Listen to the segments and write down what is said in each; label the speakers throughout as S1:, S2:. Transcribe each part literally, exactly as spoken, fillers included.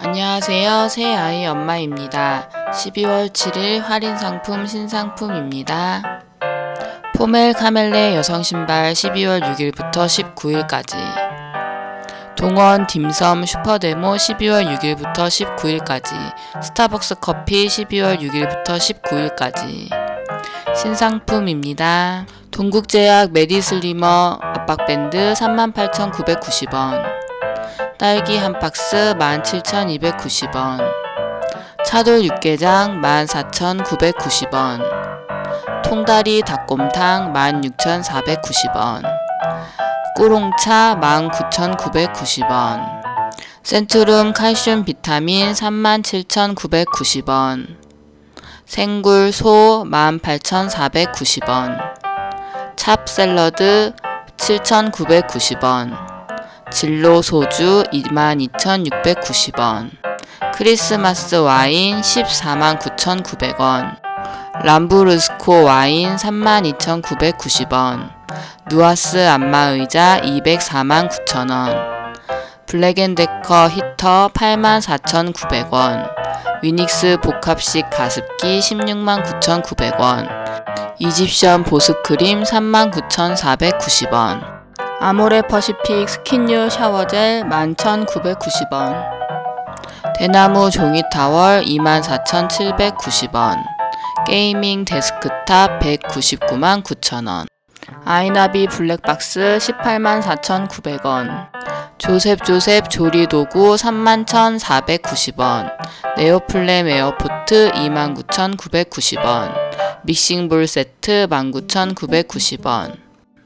S1: 안녕하세요. 새아이 엄마입니다. 십이월 칠일 할인 상품 신상품입니다. 포멜 카멜레 여성 신발 십이월 육일부터 십구일까지, 동원 딤섬 슈퍼데모 십이월 육일부터 십구일까지, 스타벅스 커피 십이월 육일부터 십구일까지 신상품입니다. 동국제약 메디슬리머 압박밴드 삼만 팔천구백구십 원, 딸기 한 박스 만 칠천이백구십 원, 차돌 육개장 만 사천구백구십 원, 통다리 닭곰탕 만 육천사백구십 원, 꿀홍차 만 구천구백구십 원, 센트룸 칼슘 비타민 삼만 칠천구백구십 원, 생굴 소 만 팔천사백구십 원, 찹 샐러드 칠천구백구십 원, 진로 소주 이만 이천육백구십 원, 크리스마스 와인 십사만 구천구백 원, 람브르스코 와인 삼만 이천구백구십 원, 누아스 안마의자 이백사만 구천 원, 블랙앤데커 히터 팔만 사천구백 원, 위닉스 복합식 가습기 십육만 구천구백 원, 이집션 보습크림 삼만 구천사백구십 원, 아모레 퍼시픽 스킨유 샤워젤 만 천구백구십 원, 대나무 종이타월 이만 사천칠백구십 원, 게이밍 데스크탑 백구십구만 구천 원, 아이나비 블랙박스 십팔만 사천구백 원, 조셉조셉 조리도구 삼만 천사백구십 원, 네오플램 에어포트 이만 구천구백구십 원, 믹싱볼 세트 만 구천구백구십 원,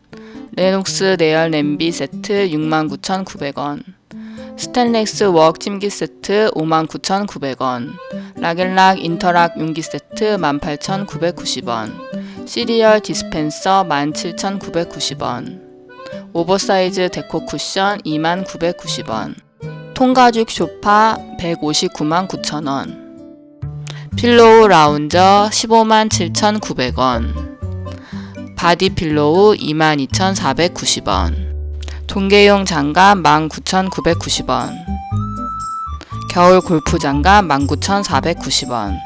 S1: 레녹스 레얼 냄비 세트 육만 구천구백 원, 스텐레스 웍 찜기 세트 오만 구천구백 원, 락앤락 인터락 용기 세트 만 팔천구백구십 원, 시리얼 디스펜서 만 칠천구백구십 원, 오버사이즈 데코 쿠션 이만 구백구십 원, 통가죽 소파 백오십구만 구천 원, 필로우 라운저 십오만 칠천구백 원, 바디 필로우 이만 이천사백구십 원, 동계용 장갑 만 구천구백구십 원, 겨울 골프 장갑 만 구천사백구십 원,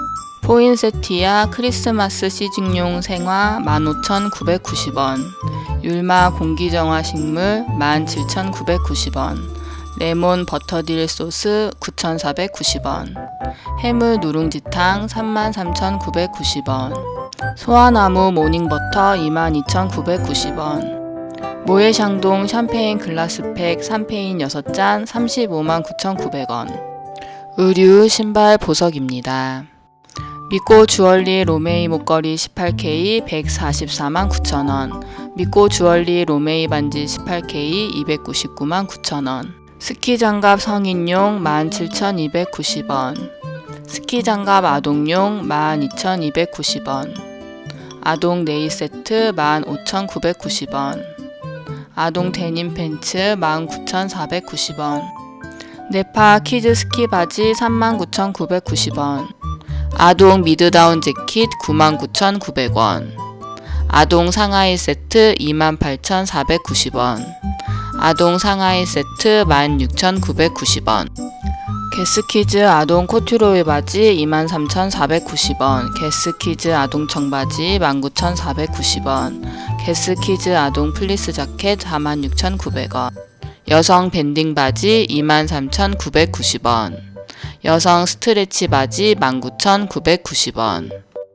S1: 포인세티아 크리스마스 시즌용 생화 만 오천구백구십 원, 율마 공기정화 식물 만 칠천구백구십 원, 레몬 버터딜 소스 구천사백구십 원, 해물 누룽지탕 삼만 삼천구백구십 원, 소화나무 모닝버터 이만 이천구백구십 원, 모에샹동 샴페인 글라스팩 삼 페인 여섯 잔 삼십오만 구천구백 원, 의류 신발 보석입니다. 미꼬 주얼리 로메이 목걸이 십팔 케이 백사십사만 구천 원, 미꼬 주얼리 로메이 반지 십팔 케이 이백구십구만 구천 원, 스키장갑 성인용 만 칠천이백구십 원, 스키장갑 아동용 만 이천이백구십 원, 아동 네일 세트 만 오천구백구십 원, 아동 데님 팬츠 만 구천사백구십 원, 네파 키즈 스키 바지 삼만 구천구백구십 원, 아동 미드다운 재킷 구만 구천구백 원, 아동 상하이 세트 이만 팔천사백구십 원, 아동 상하이 세트 만 육천구백구십 원, 게스키즈 아동 코튜로이 바지 이만 삼천사백구십 원, 게스키즈 아동 청바지 만 구천사백구십 원, 게스키즈 아동 플리스 자켓 사만 육천구백 원, 여성 밴딩 바지 이만 삼천구백구십 원, 여성 스트레치 바지 만 구천구백구십 원,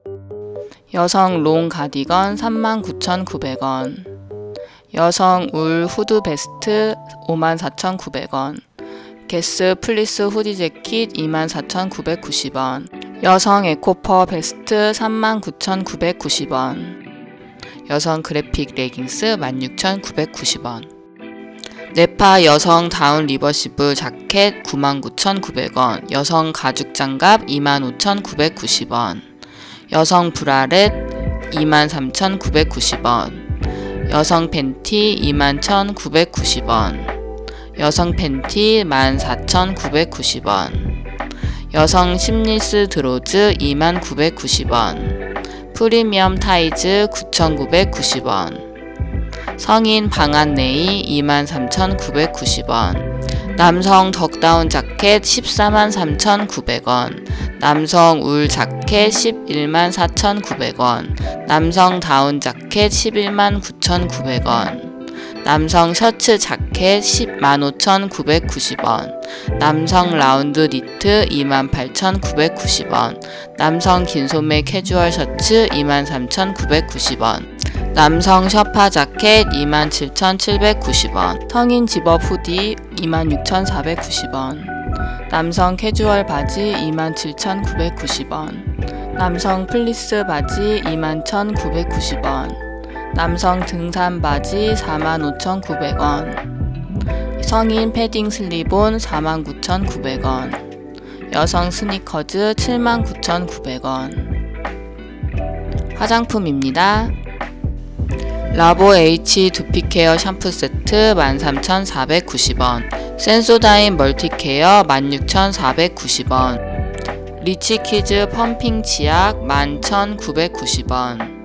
S1: 여성 롱 가디건 삼만 구천구백 원, 여성 울 후드 베스트 오만 사천구백 원, 게스 플리스 후디 재킷 이만 사천구백구십 원, 여성 에코퍼 베스트 삼만 구천구백구십 원, 여성 그래픽 레깅스 만 육천구백구십 원, 네파 여성 다운 리버시블 자켓 구만 구천구백 원, 여성 가죽 장갑 이만 오천구백구십 원, 여성 브라렛 이만 삼천구백구십 원, 여성 팬티 이만 천구백구십 원, 여성 팬티 만 사천구백구십 원, 여성 심리스 드로즈 이만 구백구십 원, 프리미엄 타이즈 구천구백구십 원, 성인 방한네이 이만 삼천구백구십 원, 남성 덕다운 자켓 십사만 삼천구백 원, 남성 울 자켓 십일만 사천구백 원, 남성 다운 자켓 십일만 구천구백 원, 남성 셔츠 자켓 십만 오천구백구십 원, 남성 라운드 니트 이만 팔천구백구십 원, 남성 긴소매 캐주얼 셔츠 이만 삼천구백구십 원, 남성 셔파 자켓 이만 칠천칠백구십 원, 성인 집업 후디 이만 육천사백구십 원, 남성 캐주얼 바지 이만 칠천구백구십 원, 남성 플리스 바지 이만 천구백구십 원, 남성 등산 바지 사만 오천구백 원, 성인 패딩 슬립온 사만 구천구백 원, 여성 스니커즈 칠만 구천구백 원. 화장품입니다. 라보 H 두피케어 샴푸 세트 만 삼천사백구십 원, 센소다인 멀티케어 만 육천사백구십 원, 리치키즈 펌핑 치약 만 천구백구십 원,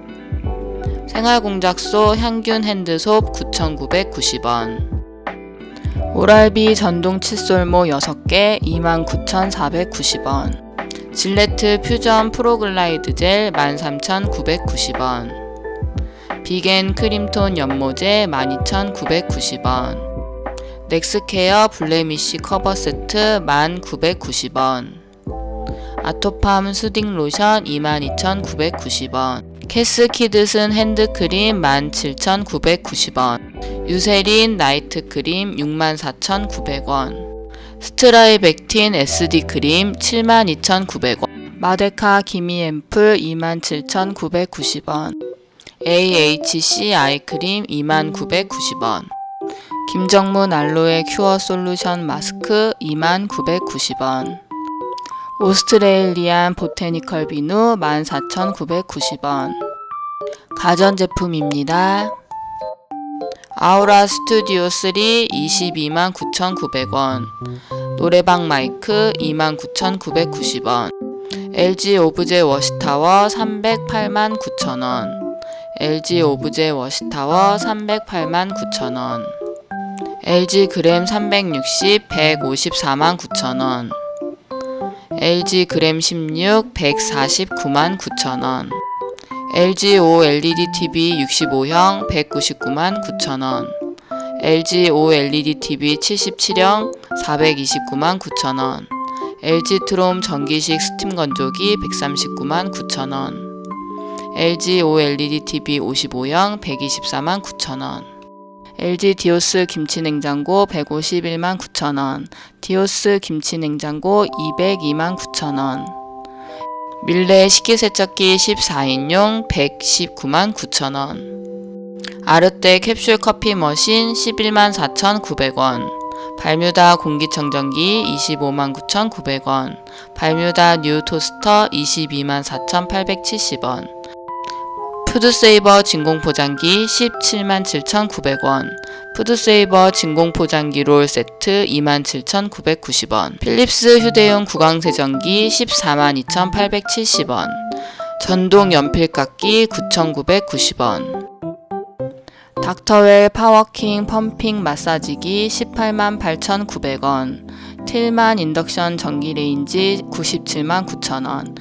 S1: 생활공작소 향균 핸드솝 구천구백구십 원, 오랄비 전동 칫솔모 여섯 개 이만 구천사백구십 원, 질레트 퓨전 프로글라이드 젤 만 삼천구백구십 원, 비겐 크림톤 연모제 만 이천구백구십 원, 넥스케어 블레미쉬 커버 세트 만 구백구십 원, 아토팜 수딩 로션 이만 이천구백구십 원, 캐스키드슨 핸드크림 만 칠천구백구십 원, 유세린 나이트 크림 육만 사천구백 원, 스트라이백틴 에스디 크림 칠만 이천구백 원, 마데카 기미 앰플 이만 칠천구백구십 원, 에이에이치씨 아이크림 이만 구백구십 원, 김정문 알로에 큐어 솔루션 마스크 이만 구백구십 원, 오스트레일리안 보테니컬 비누 만 사천구백구십 원. 가전제품입니다. 아우라 스튜디오 삼 이십이만 구천구백 원, 노래방 마이크 이만 구천구백구십 원, 엘지 오브제 워시타워 삼백팔만 구천 원, 엘지 오브제 워시타워 삼백팔만 구천 원, 엘지 그램 삼백육십 백오십사만 구천 원, 엘지 그램 십육 백사십구만 구천 원, 엘지 오엘이디 티비 육십오형 백구십구만 구천 원, 엘지 오엘이디 티비 칠십칠형 사백이십구만 구천 원, 엘지 트롬 전기식 스팀 건조기 백삼십구만 구천 원, 엘지 오엘이디 티비 오십오형 백이십사만 구천 원, 엘지 디오스 김치냉장고 백오십일만 구천 원, 디오스 김치냉장고 이백이만 구천 원, 밀레 식기세척기 십사인용 백십구만 구천 원, 아르떼 캡슐 커피 머신 십일만 사천구백 원, 발뮤다 공기청정기 이십오만 구천구백 원, 발뮤다 뉴 토스터 이십이만 사천팔백칠십 원, 푸드세이버 진공포장기 십칠만 칠천구백 원, 푸드세이버 진공포장기 롤 세트 이만 칠천구백구십 원, 필립스 휴대용 구강세정기 십사만 이천팔백칠십 원, 전동 연필깎기 구천구백구십 원, 닥터웰 파워킹 펌핑 마사지기 십팔만 팔천구백 원, 틸만 인덕션 전기레인지 구십칠만 구천 원.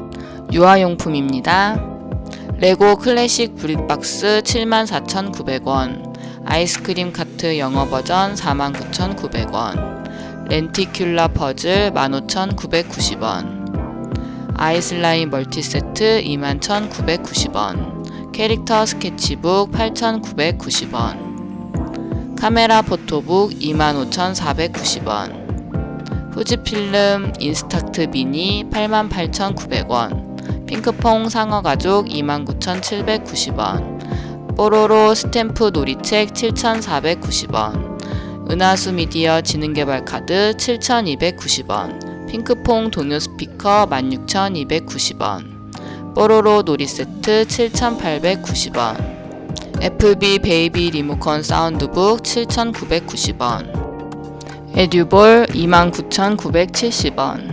S1: 유아용품입니다. 레고 클래식 브릭박스 칠만 사천구백 원, 아이스크림 카트 영어 버전 사만 구천구백 원, 렌티큘러 퍼즐 만 오천구백구십 원, 아이슬라임 멀티세트 이만 천구백구십 원, 캐릭터 스케치북 팔천구백구십 원, 카메라 포토북 이만 오천사백구십 원, 후지필름 인스탁트 미니 팔만 팔천구백 원, 핑크퐁 상어가죽 이만 구천칠백구십 원, 뽀로로 스탬프 놀이책 칠천사백구십 원, 은하수 미디어 지능개발 카드 칠천이백구십 원, 핑크퐁 동요 스피커 만 육천이백구십 원, 뽀로로 놀이세트 칠천팔백구십 원, 애플비 베이비 리모컨 사운드북 칠천구백구십 원, 에듀볼 이만 구천구백칠십 원,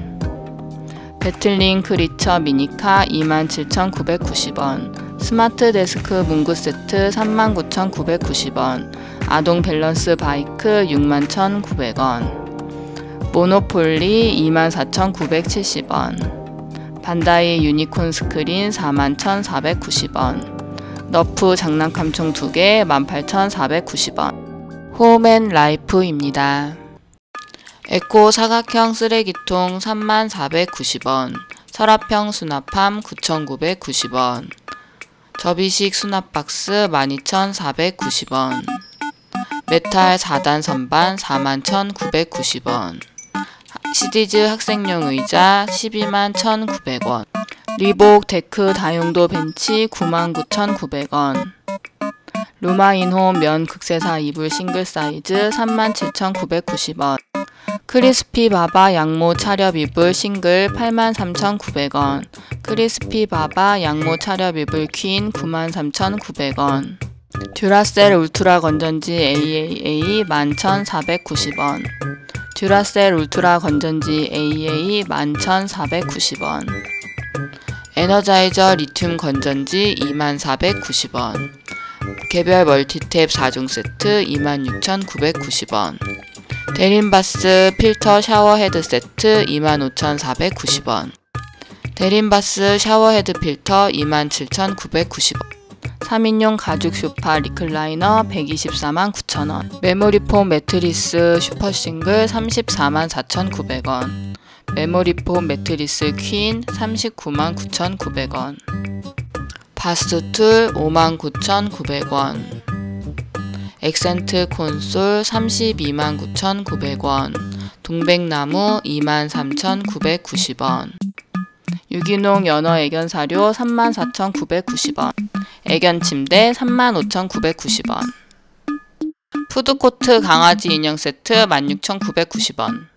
S1: 배틀링크 리처 미니카 이만 칠천구백구십 원, 스마트 데스크 문구 세트 삼만 구천구백구십 원, 아동 밸런스 바이크 육만 천구백 원, 모노폴리 이만 사천구백칠십 원, 반다이 유니콘 스크린 사만 천사백구십 원, 너프 장난감총 두 개 만 팔천사백구십 원, 홈앤라이프입니다. 에코 사각형 쓰레기통 삼만 사백구십 원, 서랍형 수납함 구천구백구십 원, 접이식 수납박스 만 이천사백구십 원, 메탈 사 단 선반 사만 천구백구십 원, 시디즈 학생용 의자 십이만 천구백 원, 리복 데크 다용도 벤치 구만 구천구백 원, 루마인홈 면 극세사 이불 싱글 사이즈 삼만 칠천구백구십 원, 크리스피 바바 양모 차렵 이불 싱글 팔만 삼천구백 원, 크리스피 바바 양모 차렵 이불 퀸 구만 삼천구백 원, 듀라셀 울트라 건전지 에이에이에이 만 천사백구십 원, 듀라셀 울트라 건전지 에이에이 만 천사백구십 원, 에너자이저 리튬 건전지 이만 사백구십 원, 개별 멀티탭 사 종 세트 이만 육천구백구십 원, 데린바스 필터 샤워헤드 세트 이만 오천사백구십 원, 데린바스 샤워헤드 필터 이만 칠천구백구십 원, 삼 인용 가죽 소파 리클라이너 백이십사만 구천 원, 메모리폼 매트리스 슈퍼싱글 삼십사만 사천구백 원, 메모리폼 매트리스 퀸 삼십구만 구천구백 원, 바스툴 오만 구천구백 원, 액센트 콘솔 삼십이만 구천구백 원, 동백나무 이만 삼천구백구십 원, 유기농 연어 애견 사료 삼만 사천구백구십 원, 애견 침대 삼만 오천구백구십 원, 푸드코트 강아지 인형 세트 만 육천구백구십 원,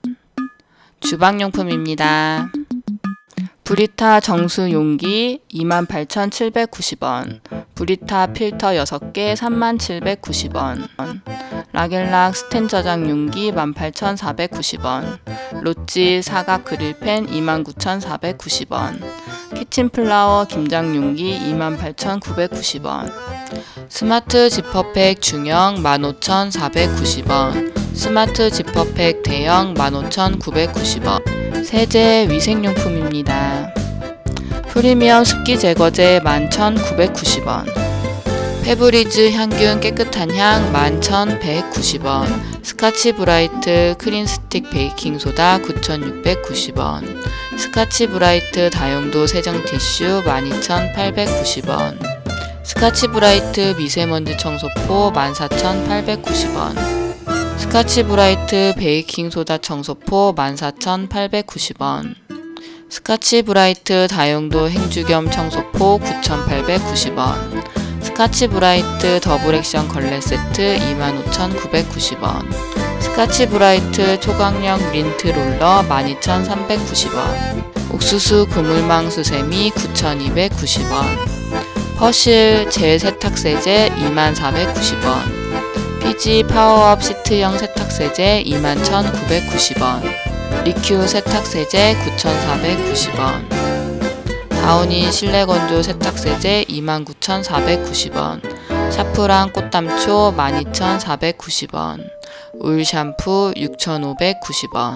S1: 주방용품입니다. 브리타 정수 용기 이만 팔천칠백구십 원, 브리타 필터 여섯 개 삼만 칠백구십 원, 락앤락 스텐 저장 용기 만 팔천사백구십 원, 로찌 사각 그릴팬 이만 구천사백구십 원, 키친플라워 김장 용기 이만 팔천구백구십 원, 스마트 지퍼팩 중형 만 오천사백구십 원, 스마트 지퍼팩 대형 만 오천구백구십 원, 세제 위생용품입니다. 프리미엄 습기 제거제 만 천구백구십 원, 페브리즈 향균 깨끗한 향 만 천백구십 원, 스카치 브라이트 크린 스틱 베이킹소다 구천육백구십 원, 스카치 브라이트 다용도 세정 티슈 만 이천팔백구십 원, 스카치 브라이트 미세먼지 청소포 만 사천팔백구십 원, 스카치 브라이트 베이킹소다 청소포 만 사천팔백구십 원, 스카치 브라이트 다용도 행주겸 청소포 구천팔백구십 원, 스카치 브라이트 더블 액션 걸레 세트 이만 오천구백구십 원, 스카치 브라이트 초강력 린트 롤러 만 이천삼백구십 원, 옥수수 그물망 수세미 구천이백구십 원, 퍼실 젤 세탁세제 이만 사백구십 원, 피지 파워업 시트형 세탁세제 이만 천구백구십 원, 리큐 세탁세제 구천사백구십 원, 다우니 실내건조 세탁세제 이만 구천사백구십 원, 샤프랑 꽃담초 만 이천사백구십 원, 울 샴푸 육천오백구십 원,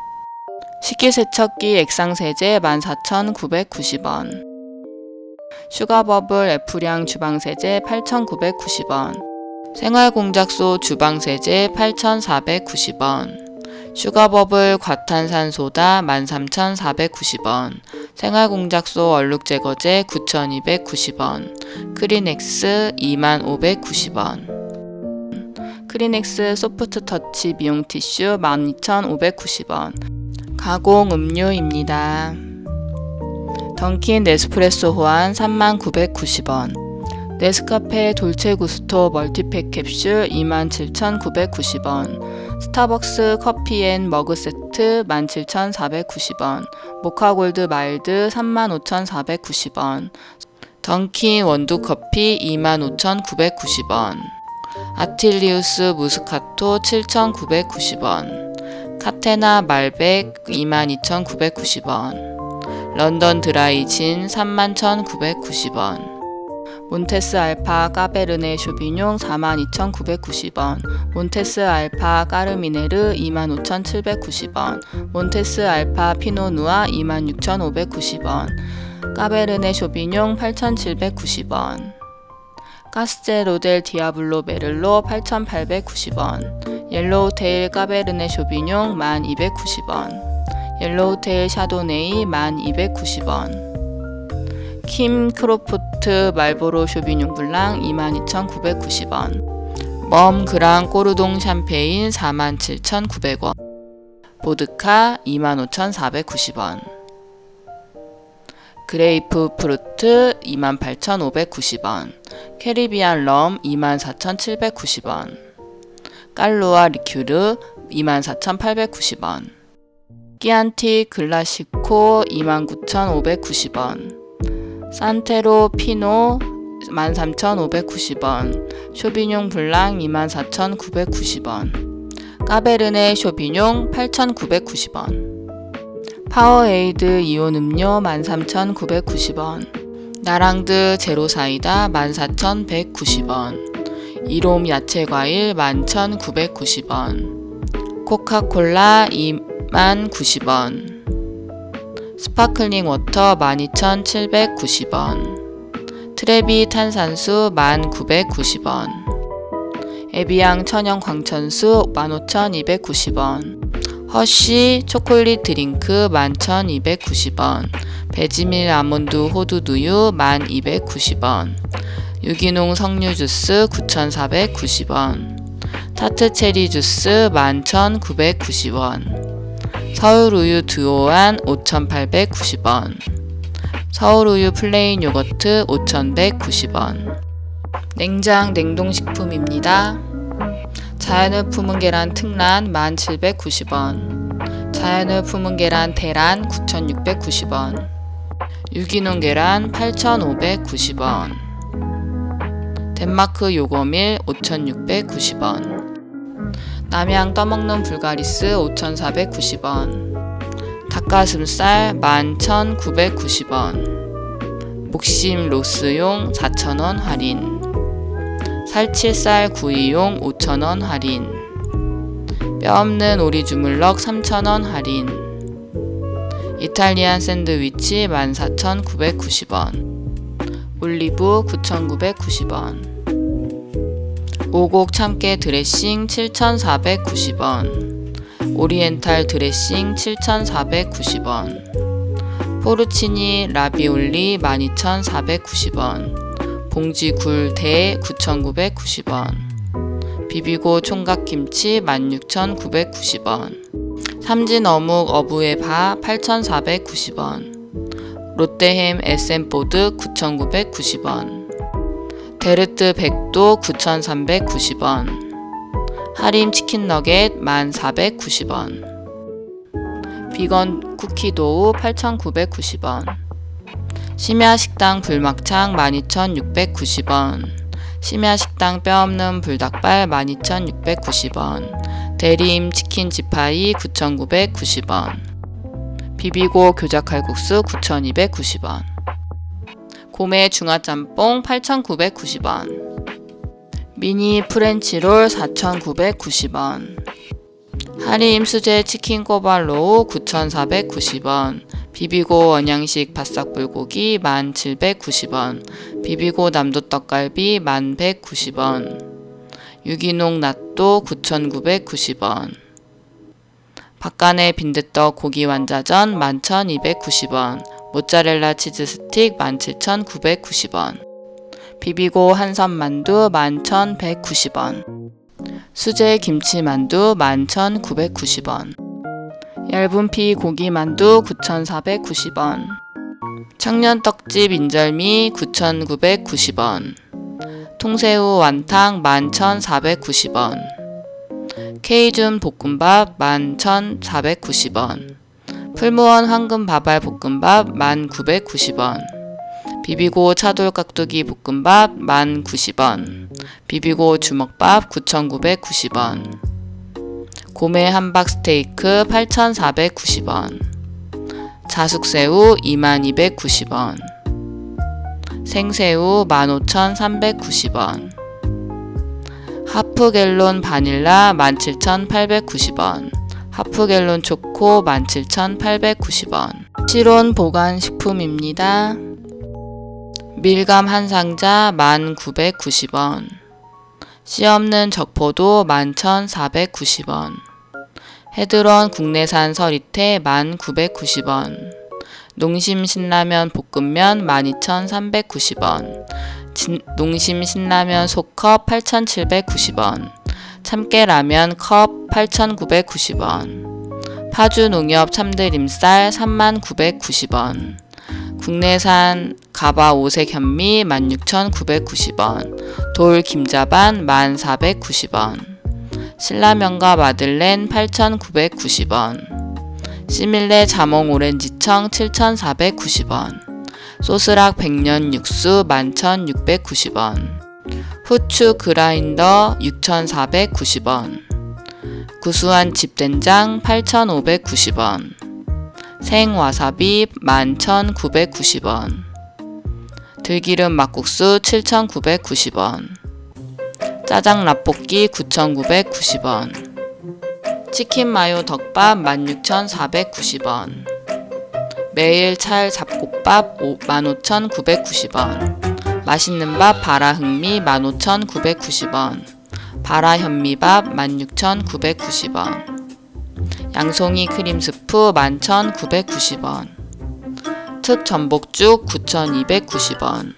S1: 식기세척기 액상세제 만 사천구백구십 원, 슈가버블 F량 주방세제 팔천구백구십 원, 생활공작소 주방세제 팔천사백구십 원, 슈가버블 과탄산소다 만 삼천사백구십 원, 생활공작소 얼룩제거제 구천이백구십 원, 크리넥스 이만 오백구십 원, 크리넥스 소프트터치 미용티슈 만 이천오백구십 원, 가공음료입니다. 던킨 네스프레소 호환 삼만 구백구십 원, 네스카페 돌체구스토 멀티팩 캡슐 이만 칠천구백구십 원, 스타벅스 커피앤 머그 세트 만 칠천사백구십 원, 모카골드 마일드 삼만 오천사백구십 원, 던킨 원두커피 이만 오천구백구십 원, 아틸리우스 무스카토 칠천구백구십 원, 카테나 말백 이만 이천구백구십 원, 런던 드라이진 삼만 천구백구십 원, 몬테스 알파 까베르네 쇼비뇽 사만 이천구백구십 원, 몬테스 알파 까르미네르 이만 오천칠백구십 원, 몬테스 알파 피노누아 이만 육천오백구십 원, 까베르네 쇼비뇽 팔천칠백구십 원, 카스테로 델 디아블로 메를로 팔천팔백구십 원, 옐로우테일 까베르네 쇼비뇽 만 이백구십 원, 옐로우테일 샤도네이 만 이백구십 원, 킴 크로포트 말보로 쇼비뇽 블랑 이만 이천구백구십 원, 멈 그랑 꼬르동 샴페인 사만 칠천구백 원, 보드카 이만 오천사백구십 원, 그레이프 프루트 이만 팔천오백구십 원, 캐리비안 럼 이만 사천칠백구십 원, 깔루아 리큐르 이만 사천팔백구십 원, 끼안티 글라시코 이만 구천오백구십 원, 산테로 피노 만 삼천오백구십 원, 쇼비뇽 블랑 이만 사천구백구십 원, 까베르네 쇼비뇽 팔천구백구십 원, 파워에이드 이온 음료 만 삼천구백구십 원, 나랑드 제로 사이다 만 사천백구십 원, 이롬 야채과일 만 천구백구십 원, 코카콜라 이만 구십 원, 스파클링 워터 만 이천칠백구십 원, 트레비 탄산수 만 구백구십 원, 에비앙 천연 광천수 만 오천이백구십 원, 허쉬 초콜릿 드링크 만 천이백구십 원, 베지밀 아몬드 호두두유 만 이백구십 원, 유기농 석류 주스 구천사백구십 원, 타트 체리 주스 만 천구백구십 원, 서울우유 두오안 오천팔백구십 원, 서울우유 플레인 요거트 오천백구십 원. 냉장 냉동식품입니다. 자연을 품은 계란 특란 만 칠백구십 원, 자연을 품은 계란 대란 구천육백구십 원, 유기농 계란 팔천오백구십 원, 덴마크 요거밀 오천육백구십 원, 남양 떠먹는 불가리스 오천사백구십 원, 닭가슴살 만 천구백구십 원, 목심 로스용 사천 원 할인, 살치살 구이용 오천 원 할인, 뼈없는 오리 주물럭 삼천 원 할인, 이탈리안 샌드위치 만 사천구백구십 원, 올리브 구천구백구십 원, 오곡 참깨 드레싱 칠천사백구십 원, 오리엔탈 드레싱 칠천사백구십 원, 포르치니 라비올리 만 이천사백구십 원, 봉지 굴 대 구천구백구십 원, 비비고 총각김치 만 육천구백구십 원, 삼진 어묵 어부의 바 팔천사백구십 원, 롯데햄 에센포드 구천구백구십 원, 데르트 백도 구천삼백구십 원, 하림 치킨 너겟 만 사백구십 원, 비건 쿠키도우 팔천구백구십 원, 심야식당 불막창 만 이천육백구십 원, 심야식당 뼈없는 불닭발 만 이천육백구십 원, 대림 치킨 지파이 구천구백구십 원, 비비고 교자칼국수 구천이백구십 원, 고메 중화짬뽕 팔천구백구십 원, 미니 프렌치롤 사천구백구십 원, 하림 수제 치킨 꼬발로우 구천사백구십 원, 비비고 원양식 바싹불고기 만 칠백구십 원, 비비고 남도떡갈비 만 백구십 원, 유기농 낫또 구천구백구십 원, 박간의 빈대떡 고기 완자전 만 천이백구십 원, 모짜렐라 치즈 스틱 만 칠천구백구십 원, 비비고 한선만두 만 천백구십 원, 수제 김치만두 만 천구백구십 원, 얇은 피 고기만두 구천사백구십 원, 청년떡집 인절미 구천구백구십 원, 통새우 완탕 만 천사백구십 원, 케이준 볶음밥 만 천사백구십 원, 풀무원 황금바발 볶음밥 만 구백구십 원, 비비고 차돌깍두기 볶음밥 만 구십 원, 비비고 주먹밥 구천구백구십 원, 고메 함박 스테이크 팔천사백구십 원, 자숙새우 이만 이백구십 원, 생새우 만 오천삼백구십 원. 하프갤론 바닐라 만 칠천팔백구십 원. 하프갤론 초코 만 칠천팔백구십 원. 실온 보관식품입니다. 밀감 한 상자 만 구백구십 원. 씨 없는 적포도 만 천사백구십 원. 헤드런 국내산 서리태 만 구백구십 원. 농심 신라면 볶음면 만 이천삼백구십 원. 진, 농심 신라면 소컵 팔천칠백구십 원. 참깨라면 컵 팔천구백구십 원. 파주농협 참드림쌀 삼만 구백구십 원. 국내산 가바 오색 현미 만 육천구백구십 원. 돌 김자반 만 사백구십 원. 신라면과 마들렌 팔천구백구십 원. 시밀레 자몽 오렌지청 칠천사백구십 원. 소스락 백년 육수 만 천육백구십 원. 후추 그라인더 육천사백구십 원. 구수한 집된장 팔천오백구십 원. 생와사비 만 천구백구십 원. 들기름 막국수 칠천구백구십 원. 짜장 라볶이 구천구백구십 원. 치킨 마요 덮밥 만 육천사백구십 원. 매일 찰 잡곡밥 만 오천구백구십 원. 맛있는 밥 바라흑미 만 오천구백구십 원. 바라현미밥 만 육천구백구십 원. 양송이 크림스프 만 천구백구십 원. 특전복죽 구천이백구십 원.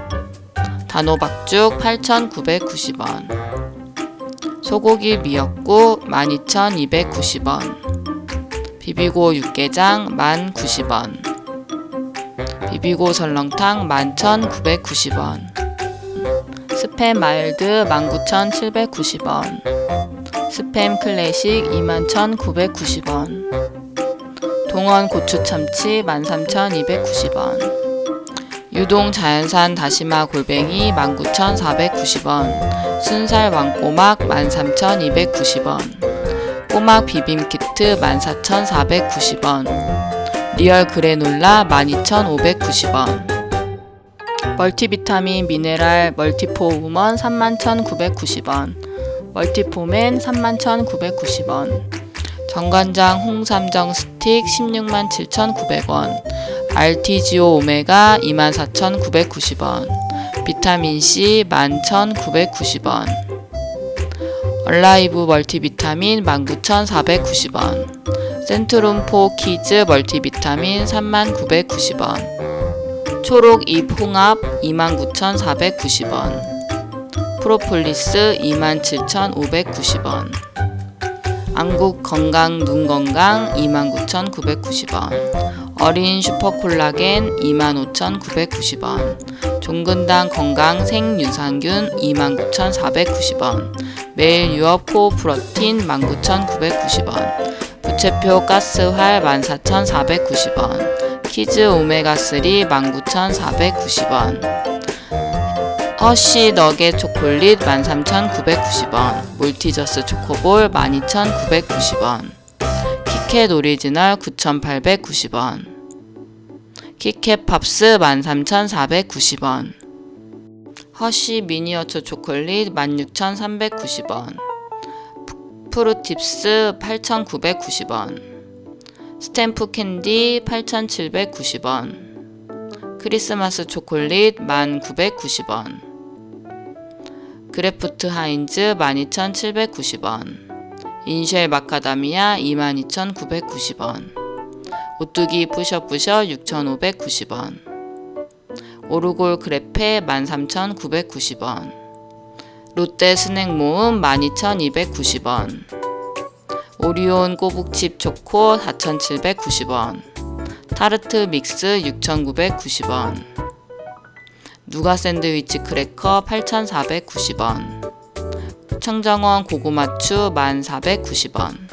S1: 단호박죽 팔천구백구십 원. 소고기 미역국 만 이천이백구십 원. 비비고 육개장 만 구십 원. 비비고 설렁탕 만 천구백구십 원. 스팸 마일드 만 구천칠백구십 원. 스팸 클래식 이만 천구백구십 원. 동원 고추참치 만 삼천이백구십 원. 유동 자연산 다시마 골뱅이 만 구천사백구십 원. 순살 왕꼬막 만 삼천이백구십 원. 꼬막 비빔키트 만 사천사백구십 원. 리얼 그래놀라 만 이천오백구십 원. 멀티비타민 미네랄 멀티포우먼 삼만 천구백구십 원. 멀티포맨 삼만 천구백구십 원. 정관장 홍삼정 스틱 십육만 칠천구백 원. 알티지오 오메가 이만 사천구백구십 원. 비타민C 만 천구백구십 원. 얼라이브 멀티비타민 만 구천사백구십 원. 센트룸포 키즈 멀티비타민 삼만 구백구십 원. 초록 잎 홍합 이만 구천사백구십 원. 프로폴리스 이만 칠천오백구십 원. 안국 건강 눈 건강 이만 구천구백구십 원. 어린 슈퍼콜라겐 이만 오천구백구십 원. 종근당 건강 생유산균 이만 구천사백구십 원. 매일 유업 코어 프로틴 만 구천구백구십 원. 부채표 가스활 만 사천사백구십 원. 키즈 오메가삼 만 구천사백구십 원. 허쉬 너겟 초콜릿 만 삼천구백구십 원. 몰티저스 초코볼 만 이천구백구십 원. 키캣 오리지널 구천팔백구십 원. 키캣 팝스 만 삼천사백구십 원. 허쉬 미니어처 초콜릿 만 육천삼백구십 원. 프루팁스 팔천구백구십 원. 스탬프 캔디 팔천칠백구십 원. 크리스마스 초콜릿 만 구백구십 원. 그래프트 하인즈 만 이천칠백구십 원. 인쉘 마카다미아 이만 이천구백구십 원. 오뚜기 뿌셔뿌셔 육천오백구십 원. 오르골 그래페 만 삼천구백구십 원. 롯데 스낵 모음 만 이천이백구십 원. 오리온 꼬북칩 초코 사천칠백구십 원. 타르트 믹스 육천구백구십 원. 누가 샌드위치 크래커 팔천사백구십 원. 청정원 고구마추 만 사백구십 원.